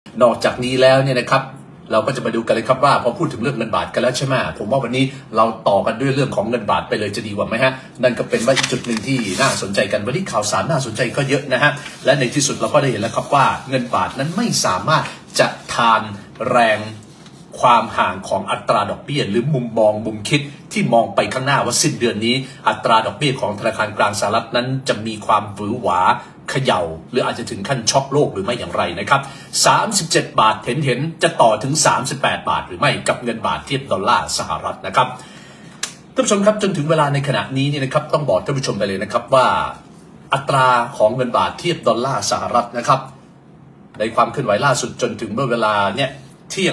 นอกจากนี้แล้วเนี่ยนะครับเราก็จะมาดูกันเลยครับว่าพอพูดถึงเรื่องเงินบาทกันแล้วใช่ไหมผมว่าวันนี้เราต่อกันด้วยเรื่องของเงินบาทไปเลยจะดีกว่าไหมฮะนั่นก็เป็นว่าจุดหนึ่งที่น่าสนใจกันวันนี้ข่าวสารน่าสนใจก็เยอะนะฮะและในที่สุดเราก็ได้เห็นแล้วครับว่าเงินบาทนั้นไม่สามารถจะทานแรงความห่างของอัตราดอกเบี้ยหรือมุมมองมุมคิดที่มองไปข้างหน้าว่าสิ้นเดือนนี้อัตราดอกเบี้ยของธนาคารกลางสหรัฐนั้นจะมีความหวือหวาเขย่าหรืออาจจะถึงขั้นช็อกโลกหรือไม่อย่างไรนะครับ37 บาทเห็นจะต่อถึง38 บาทหรือไม่กับเงินบาทเทียบดอลลาร์สหรัฐนะครับท่านผู้ชมครับจนถึงเวลาในขณะนี้นี่นะครับต้องบอกท่านผู้ชมไปเลยนะครับว่าอัตราของเงินบาทเทียบดอลลาร์สหรัฐนะครับในความเคลื่อนไหวล่าสุดจนถึงเมื่อเวลาเนี่ยเที่ยง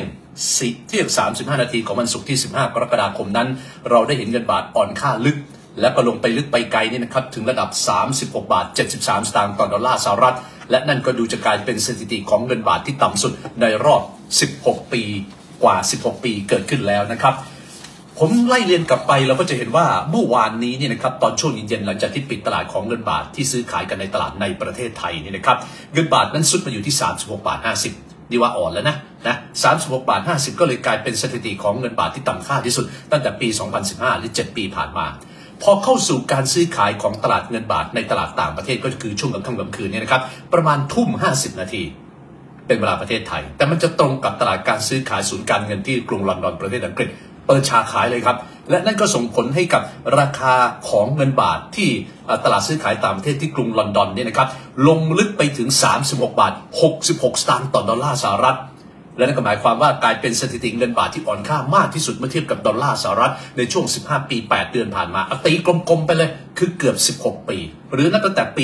35 นาทีของวันศุกร์ที่15 กรกฎาคมนั้นเราได้เห็นเงินบาทอ่อนค่าลึกและก็ลงไปลึกไปไกลนี่นะครับถึงระดับ36 บาท 73 สตางค์ต่อดอลลาร์สหรัฐและนั่นก็ดูจะกลายเป็นสถิติของเงินบาทที่ต่ำสุดในรอบ16 ปีกว่า16 ปีเกิดขึ้นแล้วนะครับผมไล่เรียนกลับไปเราก็จะเห็นว่าเมื่อวานนี้เนี่ยนะครับตอนช่วงเย็นๆหลังจากที่ปิดตลาดของเงินบาทที่ซื้อขายกันในตลาดในประเทศไทยนี่นะครับเงินบาทนั้นซุดมาอยู่ที่36 บาท 50ดีว่าอ่อนแล้วนะ36 บาท 50ก็เลยกลายเป็นสถิติของเงินบาทที่ต่ำค่าที่สุดตั้งแต่ปี 2015 หรือ 7 ปีผ่านมาพอเข้าสู่การซื้อขายของตลาดเงินบาทในตลาดต่างประเทศก็คือช่วงกลางค่ำกลางคืนเนี่ยนะครับประมาณทุ่ม50 นาทีเป็นเวลาประเทศไทยแต่มันจะตรงกับตลาดการซื้อขายศูนย์การเงินที่กรุงลอนดอนประเทศอังกฤษเปิดฉากขายเลยครับและนั่นก็ส่งผลให้กับราคาของเงินบาทที่ตลาดซื้อขายต่างประเทศที่กรุงลอนดอนเนี่ยนะครับลงลึกไปถึง36 บาท 66 สตางค์ต่อดอลลาร์สหรัฐและนั่นก็หมายความว่ากลายเป็นสถิติเงินบาทที่อ่อนค่ามากที่สุดเมื่อเทียบกับดอลลาร์สหรัฐในช่วง15 ปี 8 เดือนผ่านมาตีกลมๆไปเลยคือเกือบ16 ปีหรือนับตั้งแต่ปี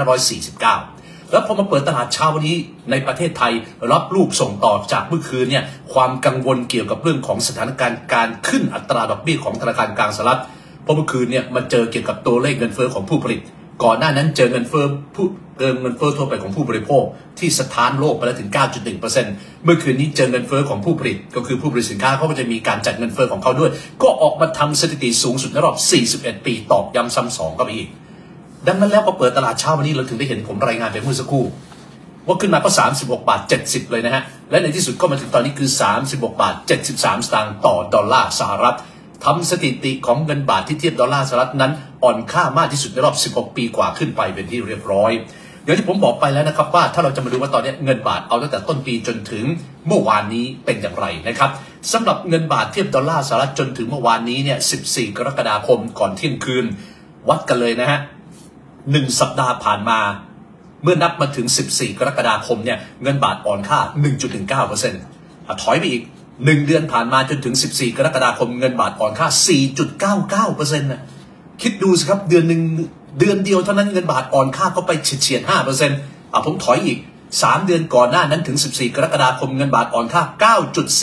2549แล้วพอมาเปิดตลาดเช้าวันนี้ในประเทศไทยรับลูกส่งต่อจากเมื่อคืนเนี่ยความกังวลเกี่ยวกับเรื่องของสถานการณ์การขึ้นอัตราดอกเบี้ยของธนาคารกลางสหรัฐเพราะเมื่อคืนเนี่ยมันเจอเกี่ยวกับตัวเลขเงินเฟ้อของผู้ผลิตก่อนหน้านั้นเจอเงินเฟ้อทั่วไปของผู้บริโภคที่สถานโลกไปแล้วถึง 9.1% เมื่อคืนนี้เจอเงินเฟ้อของผู้ผลิตก็คือผู้ผลิตสินค้าเขาก็จะมีการจัดเงินเฟ้อของเขาด้วยก็ออกมาทำสถิติสูงสุดในรอบ41 ปีตอกย้ำซ้ำสองก็ไปอีกดังนั้นแล้วพอเปิดตลาดเช้าวันนี้เราถึงได้เห็นผมรายงานไปเมื่อสักครู่ว่าขึ้นมาก็36 บาท 70เลยนะฮะและในที่สุดก็มาถึงตอนนี้คือ36 บาท 73 สตางค์ต่อดอลลาร์สหรัฐทำสถิติของเงินบาทที่เทียบดอลลาร์สหรัฐนั้นอ่อนค่ามากที่สุดในรอบ16 ปีกว่าขึ้นไปเป็นที่เรียบร้อยอย่างที่ผมบอกไปแล้วนะครับว่าถ้าเราจะมาดูว่าตอนนี้เงินบาทเอาตั้งแต่ต้นปีจนถึงเมื่อวานนี้เป็นอย่างไรนะครับสำหรับเงินบาทเทียบดอลลาร์สหรัฐจนถึงเมื่อวานนี้เนี่ย14 กรกฎาคมก่อนเที่ยงคืนวัดกันเลยนะฮะ1 สัปดาห์ผ่านมาเมื่อนับมาถึง14 กรกฎาคมเนี่ยเงินบาทอ่อนค่า 1.19% ถอยไปอีก1 เดือนผ่านมาจนถึง14 กรกฎาคมเงินบาทอ่อนค่า 4.99% นะคิดดูสิครับเดือนเดียวเท่านั้นเงินบาทอ่อนค่าก็ไปเฉียด 5% ผมถอยอีก3 เดือนก่อนหน้านั้นถึง14 กรกฎาคมเงินบาทอ่อนค่า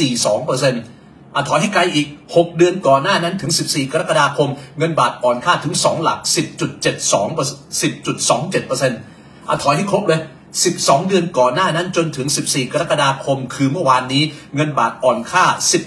9.42%ถอยให้ไกลอีก6 เดือนก่อนหน้านั้นถึง14 กรกฎาคมเงินบาทอ่อนค่าถึง2 หลัก 10.27% ถอยให้ครบเลย12 เดือนก่อนหน้านั้นจนถึง14 กรกฎาคมคือเมื่อวานนี้เงินบาทอ่อนค่า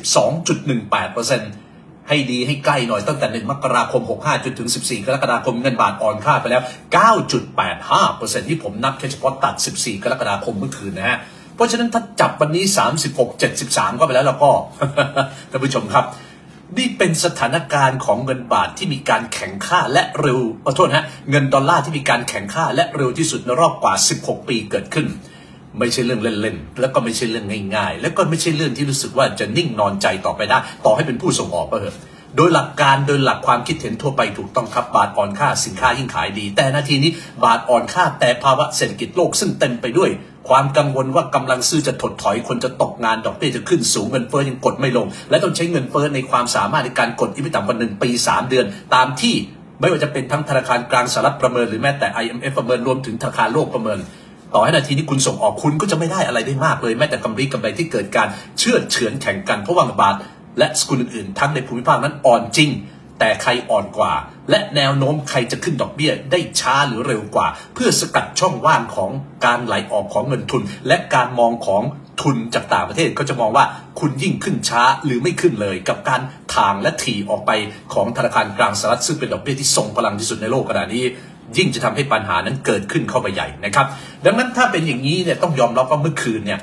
12.18%ให้ดีให้ใกล้หน่อยตั้งแต่1 มกราคม 65จนถึง14 กรกฎาคมเงินบาทอ่อนค่าไปแล้ว 9.85% ที่ผมนับแค่เฉพาะตัด14 กรกฎาคมเมื่อคืนนะฮะเพราะฉะนั้นถ้าจับวันนี้36.73ก็ไปแล้วก็ ท่านผู้ชมครับนี่เป็นสถานการณ์ของเงินบาทที่มีการแข่งค่าและเร็วขอโทษนะเงินดอลลาร์ที่มีการแข่งค่าและเร็วที่สุดในรอบกว่า16 ปีเกิดขึ้นไม่ใช่เรื่องเล่นๆแล้วก็ไม่ใช่เรื่องง่ายๆแล้วก็ไม่ใช่เรื่องที่รู้สึกว่าจะนิ่งนอนใจต่อไปได้ต่อให้เป็นผู้ส่งออกก็เถอะโดยหลักการโดยหลักความคิดเห็นทั่วไปถูกต้องครับบาทอ่อนค่าสินค้ายิ่งขายดีแต่นาทีนี้บาทอ่อนค่าแต่ภาวะเศรษฐกิจโลกซึ่งเต็มไปด้วยความกังวลว่ากำลังซื้อจะถดถอยคนจะตกงานดอกเบี้ยจะขึ้นสูงเงินเฟ้อยังกดไม่ลงและต้องใช้เงินเฟ้อในความสามารถในการกดที่ไม่ต่ำกว่า1 ปี 3 เดือนตามที่ไม่ว่าจะเป็นทั้งธนาคารกลางสหรัฐประเมินหรือแม้แต่ IMF ประเมินรวมถึงธนาคารโลกประเมินต่อให้นาทีนี้คุณส่งออกคุณก็จะไม่ได้อะไรได้มากเลยแม้แต่กำไรที่เกิดการเชื่อเฉือนแข่งกันเพราะว่าบาทและสกุลอื่นๆทั้งในภูมิภาคนั้นอ่อนจริงแต่ใครอ่อนกว่าและแนวโน้มใครจะขึ้นดอกเบี้ยได้ช้าหรือเร็วกว่าเพื่อสกัดช่องว่างของการไหลออกของเงินทุนและการมองของทุนจากต่างประเทศก็จะมองว่าคุณยิ่งขึ้นช้าหรือไม่ขึ้นเลยกับการทางและถี่ออกไปของธนาคารกลางสหรัฐซึ่งเป็นดอกเบี้ยที่ทรงพลังที่สุดในโลกขณะนี้ยิ่งจะทำให้ปัญหานั้นเกิดขึ้นเข้าไปใหญ่นะครับดังนั้นถ้าเป็นอย่างนี้เนี่ยต้องยอมรับว่าเมื่อคืนเนี่ย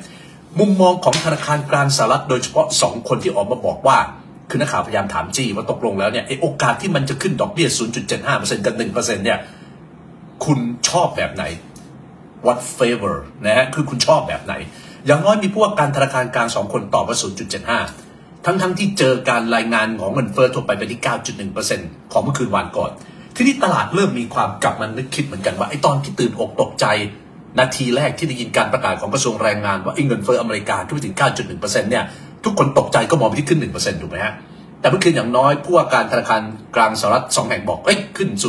มุมมองของธนาคารกลางสหรัฐโดยเฉพาะ2 คนที่ออกมาบอกว่าคือนักข่าวพยายามถามจี้ว่าตกลงแล้วเนี่ยโอกาสที่มันจะขึ้นดอกเบี้ย 0.75% กับ 1% เนี่ยคุณชอบแบบไหน what favor นะฮะคือคุณชอบแบบไหนอย่างน้อยมีผู้ว่าการธนาคารกลาง2 คนตอบว่า 0.75 ทั้งที่เจอการรายงานของเงินเฟ้อทั่วไปที่ 9.1% ของเมื่อคืนวานก่อนทีนี้ตลาดเริ่มมีความกลับมานึกคิดเหมือนกันว่าไอ้ตอนที่ตื่นอกตกใจนาทีแรกที่ได้ยินการประกาศของกระทรวงแรงงานว่าไอ้เงินเฟ้ออเมริกาขึ้นไปถึง 9.1% เนี่ยทุกคนตกใจก็มองไปที่ขึ้น 1% ถูกไหมฮะแต่เมื่อคืนอย่างน้อยผู้ว่าการธนาคารกลางสหรัฐ2 แห่งบอกขึ้น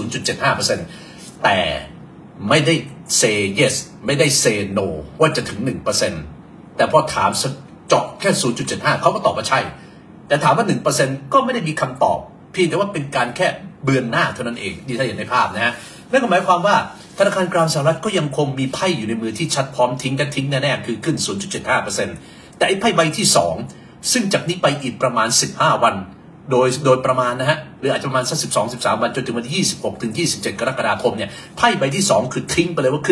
0.75% แต่ไม่ได้ say yes ไม่ได้ say no ว่าจะถึง 1% แต่พอถามเจาะแค่ 0.75 เขาก็ตอบว่าใช่แต่ถามว่า 1% ก็ไม่ได้มีคำตอบเพียงแต่ว่าเป็นการแค่เบือนหน้าเท่านั้นเองที่ถ้าเห็นในภาพนะฮะนั่นก็หมายความว่าธนาคารกลางสหรัฐก็ยังคงมีไพ่อยู่ในมือที่ชัดพร้อมทิ้งแน่ๆคือขึ้น 0.75% แต่ไอ้ไพ่ใบที่2ซึ่งจากนี้ไปอีกประมาณ15 วันโดยประมาณนะฮะหรืออาจจะประมาณสัก12-13 วันจนถึงวันที่26 ถึง 27 กรกฎาคมเนี่ยไพ่ใบที่2คือทิ้งไปเลยว่าขึ้น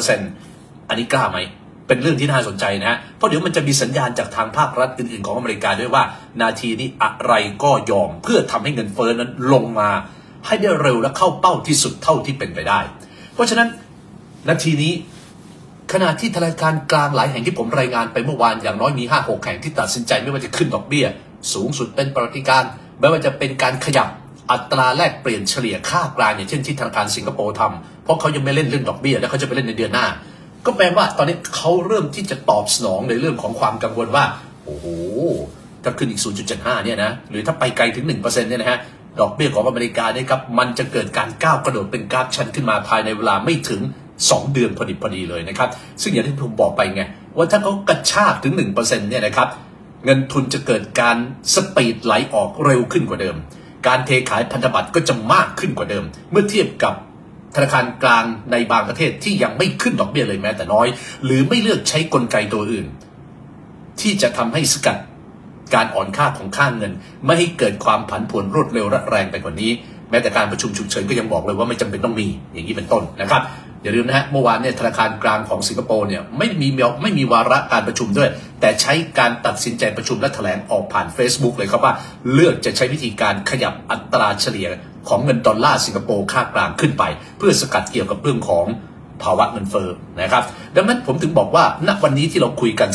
1% อันนี้กล้าไหมเป็นเรื่องที่น่าสนใจนะฮะเพราะเดี๋ยวมันจะมีสัญญาณจากทางภาครัฐอื่นๆของอเมริกาด้วยว่านาทีนี้อะไรก็ยอมเพื่อทำให้เงินเฟ้อนั้นลงมาให้ได้เร็วและเข้าเป้าที่สุดเท่าที่เป็นไปได้เพราะฉะนั้นนาทีนี้ขณะที่ธนาคารกลางหลายแห่งที่ผมรายงานไปเมื่อวานอย่างน้อยมี 5-6 แห่งที่ตัดสินใจไม่ว่าจะขึ้นดอกเบี้ยสูงสุดเป็นประวัติการไม่ว่าจะเป็นการขยับอัตราแลกเปลี่ยนเฉลี่ยค่ากลางอย่างเช่นที่ธนาคารสิงคโปร์ทำเพราะเขายังไม่เล่นเรื่องดอกเบี้ยและเขาจะไปเล่นในเดือนหน้าก็แปลว่าตอนนี้เขาเริ่มที่จะตอบสนองในเรื่องของความกังวลว่าโอ้โหถ้าขึ้นอีก 0.75 เนี่ยนะหรือถ้าไปไกลถึง 1% เนี่ยนะฮะดอกเบี้ยของอเมริกาเนี่ยครับมันจะเกิดการก้าวกระโดดเป็นกราฟชันขึ้นมาภายในเวลาไม่ถึง2 เดือนพอดีเลยนะครับซึ่งอย่างที่ผมบอกไปไงว่าถ้าเขากระชากถึง 1% เนี่ยนะครับเงินทุนจะเกิดการสปีดไหลออกเร็วขึ้นกว่าเดิมการเทขายพันธบัตรก็จะมากขึ้นกว่าเดิมเมื่อเทียบกับธนาคารกลางในบางประเทศที่ยังไม่ขึ้นดอกเบี้ยเลยแม้แต่น้อยหรือไม่เลือกใช้กลไกตัวอื่นที่จะทำให้สกัดการอ่อนค่าของค่าเงินไม่ให้เกิดความผันผวนรวดเร็วและแรงไปกว่านี้แม้แต่การประชุมฉุกเฉินก็ยังบอกเลยว่าไม่จำเป็นต้องมีอย่างนี้เป็นต้นนะครับอย่าลืมนะฮะเมื่อวานเนี่ยธนาคารกลางของสิงคโปร์เนี่ยไม่มีวาระการประชุมด้วยแต่ใช้การตัดสินใจประชุมและแถลงออกผ่าน Facebook เลยครับว่าเลือกจะใช้วิธีการขยับอัตราเฉลี่ยของเงินดอลลาร์สิงคโปร์ค่ากลางขึ้นไปเพื่อสกัดเกี่ยวกับเรื่องของภาวะเงินเฟ้อนะครับดังนั้นผมถึงบอกว่าณวันนี้ที่เราคุยกัน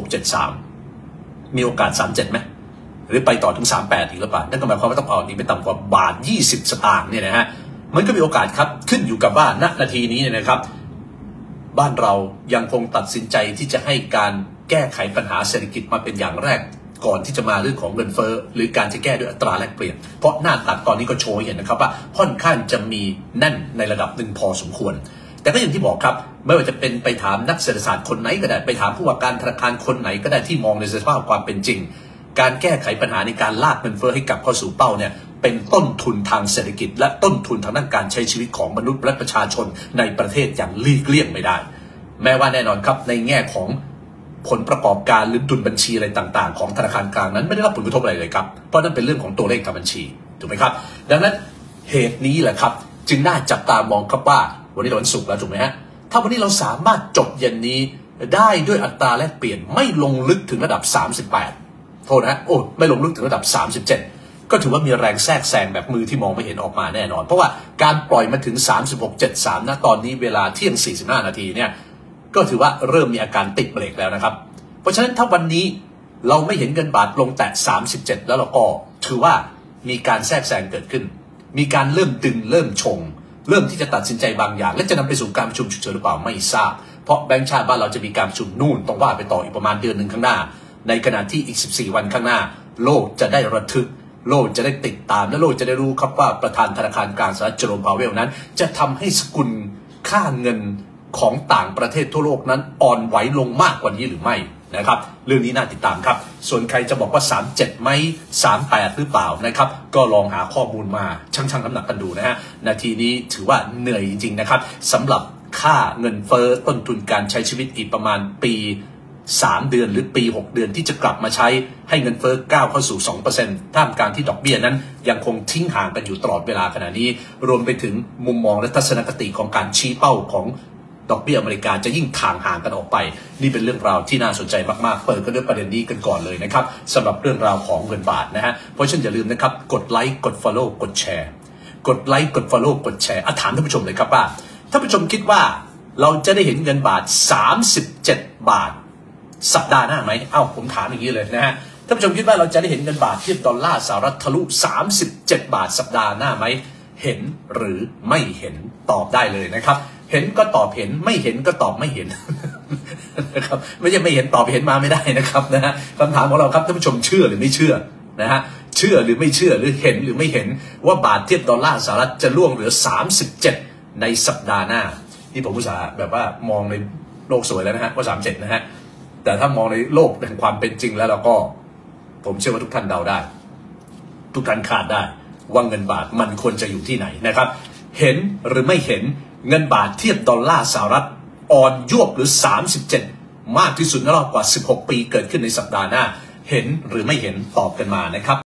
36.73 มีโอกาส 37 ไหมหรือไปต่อถึง 38 อีกหรือเปล่านั่นก็หมายความว่าต้องเอานี่ไปต่ำกว่าบาท 20 สตางค์เนี่ยนะฮะมันก็มีโอกาสครับขึ้นอยู่กับว่าณนาทีนี้เนี่ยนะครับบ้านเรายังคงตัดสินใจที่จะให้การแก้ไขปัญหาเศรษฐกิจมาเป็นอย่างแรกก่อนที่จะมาเรื่องของเงินเฟ้อหรือการจะแก้ด้วยอัตราแลกเปลี่ยนเพราะหน้าตัดตอนนี้ก็โชว์เห็นนะครับว่าค่อนข้างจะมีแน่นในระดับหนึ่งพอสมควรแต่ก็อย่างที่บอกครับไม่ว่าจะเป็นไปถามนักเศรษฐศาสตร์คนไหนก็ได้ไปถามผู้ว่าการธนาคารคนไหนก็ได้ที่มองในสภาพความเป็นจริงการแก้ไขปัญหาในการลากเงินเฟ้อให้กลับเข้าสู่เป้าเนี่ยเป็นต้นทุนทางเศรษฐกิจและต้นทุนทางด้านการใช้ชีวิตของมนุษย์และประชาชนในประเทศอย่างหลีกเลี่ยงไม่ได้แม้ว่าแน่นอนครับในแง่ของผลประกอบการหรือดุลบัญชีอะไรต่างๆของธนาคารกลางนั้นไม่ได้รับผลกระทบอะไรเลยครับเพราะนั่นเป็นเรื่องของตัวเลขทางบัญชีถูกไหมครับดังนั้นเหตุนี้แหละครับจึงน่าจับตามองครับว่าวันนี้วันศุกร์แล้วถูกไหมฮะถ้าวันนี้เราสามารถจบเย็นนี้ได้ด้วยอัตราแลกเปลี่ยนไม่ลงลึกถึงระดับ38โทษนะไม่ลงลึกถึงระดับ37ก็ถือว่ามีแรงแทรกแซงแบบมือที่มองไม่เห็นออกมาแน่นอนเพราะว่าการปล่อยมาถึง 36.73 ณตอนนี้เวลาเที่ยง45 นาทีเนี่ยก็ถือว่าเริ่มมีอาการติดเบรกแล้วนะครับเพราะฉะนั้นถ้าวันนี้เราไม่เห็นเงินบาทลงแตะ37แล้วเราก็ถือว่ามีการแทรกแซงเกิดขึ้นมีการเริ่มดึงเริ่มชงเริ่มที่จะตัดสินใจบางอย่างและจะนำไปสู่การประชุมฉุกเฉินหรือเปล่าไม่ทราบเพราะแบงก์ชาติบ้านเราจะมีการประชุมนู่นต้องว่าไปต่ออีกประมาณเดือนหนึ่งข้างหน้าในขณะที่อีก14 วันข้างหน้าโลกจะได้ระทึกโลกจะได้ติดตามและโลกจะได้รู้ครับว่าประธานธนาคารกลางสหรัฐเจอโรม พาเวลนั้นจะทำให้สกุลค่าเงินของต่างประเทศทั่วโลกนั้นอ่อนไหวลงมากกว่านี้หรือไม่นะครับเรื่องนี้น่าติดตามครับส่วนใครจะบอกว่า37ไหม38หรือเปล่านะครับก็ลองหาข้อมูลมาชั่งน้ำหนักกันดูนะฮะนาทีนี้ถือว่าเหนื่อยจริงๆนะครับสำหรับค่าเงินเฟ้อต้นทุนการใช้ชีวิตอีกประมาณปี3 เดือนหรือปี6 เดือนที่จะกลับมาใช้ให้เงินเฟ้อก้าวเข้าสู่ 2% ท่ามกลางที่ดอกเบี้ยนั้นยังคงทิ้งห่างกันอยู่ตลอดเวลาขณะนี้รวมไปถึงมุมมองและทัศนคติของการชี้เป้าของดอกเบี้ยอเมริกาจะยิ่งห่างกันออกไปนี่เป็นเรื่องราวที่น่าสนใจมากๆเปิดกันด้วยประเด็นนี้กันก่อนเลยนะครับสำหรับเรื่องราวของเงินบาทนะฮะเพราะฉะนั้นอย่าลืมนะครับกดไลค์กด follow กดแชร์กดไลค์กด follow กดแชร์ถามท่านผู้ชมเลยครับว่าท่านผู้ชมคิดว่าเราจะได้เห็นเงินบาท37 บาทสัปดาห์หน้าไหมผมถามอย่างนี้เลยนะฮะท่านผู้ชมคิดว่าเราจะได้เห็นเงินบาทเทียบดอลลาร์สหรัฐทะลุ37 บาทสัปดาห์หน้าไหมเห็นหรือไม่เห็นตอบได้เลยนะครับเห็นก็ตอบเห็นไม่เห็นก็ตอบไม่เห็นนะครับไม่ใช่ไม่เห็นตอบเห็นมาไม่ได้นะครับนะฮะคำถามของเราครับท่านผู้ชมเชื่อหรือไม่เชื่อนะฮะเชื่อหรือไม่เชื่อหรือเห็นหรือไม่เห็นว่าบาทเทียบดอลลาร์สหรัฐจะล่วงเหลือ37ในสัปดาห์หน้าที่ผมอุตส่าห์แบบว่ามองในโลกสวยแล้วนะฮะว่า37นะฮะแต่ถ้ามองในโลกแห่งความเป็นจริงแล้วเราก็ผมเชื่อว่าทุกท่านเดาได้ทุกท่านคาดได้ว่าเงินบาทมันควรจะอยู่ที่ไหนนะครับเห็นหรือไม่เห็นเงินบาทเทียบดอลลาร์สหรัฐอ่อนยวบหรือ37มากที่สุดในรอบกว่า16 ปีเกิดขึ้นในสัปดาห์หน้าเห็นหรือไม่เห็นตอบกันมานะครับ